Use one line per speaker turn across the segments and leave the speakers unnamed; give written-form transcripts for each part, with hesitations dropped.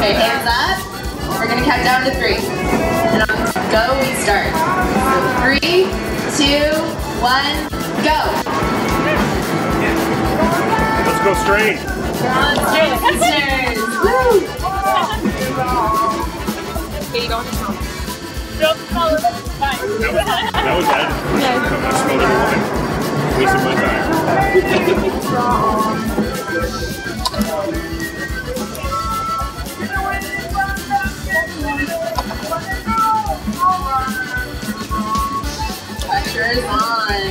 Okay, hands up. We're gonna count down to 3. And on go, we start. So 3, 2, 1, go.
Let's go Strain.
Monster Sisters. Woo! Katie, go on.
That was bad. I smelled everyone. Wasted my time.
Pressure is on.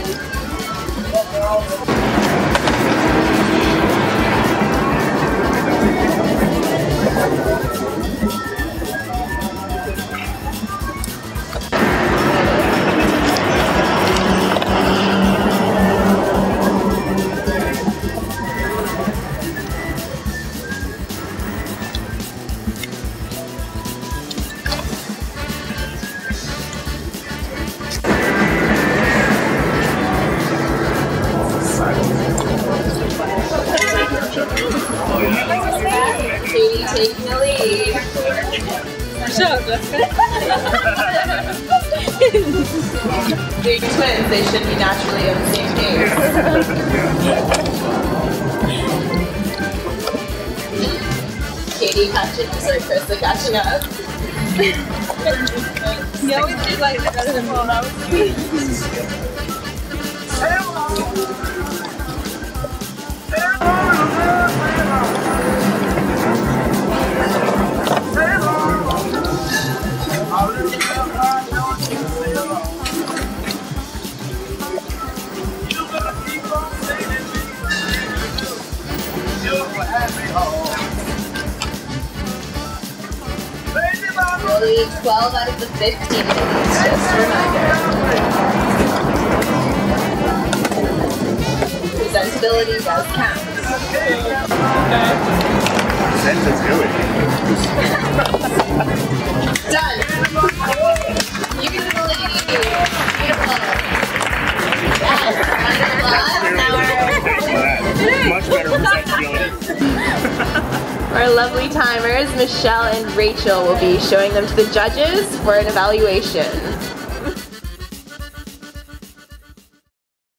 Katie taking the lead.
Sure, Jessica.
Being twins, they should be naturally on the same page. Katie catching up, sorry, Karissa catching up.
You always do like the better than one.
Only 12 out of the 15 minutes, just a reminder. Presentability does count.
Sensitivity.
Done. You can do the lady. Beautiful. Yes,
Much better presentability.
Our lovely timers, Michelle and Rachel, will be showing them to the judges for an evaluation.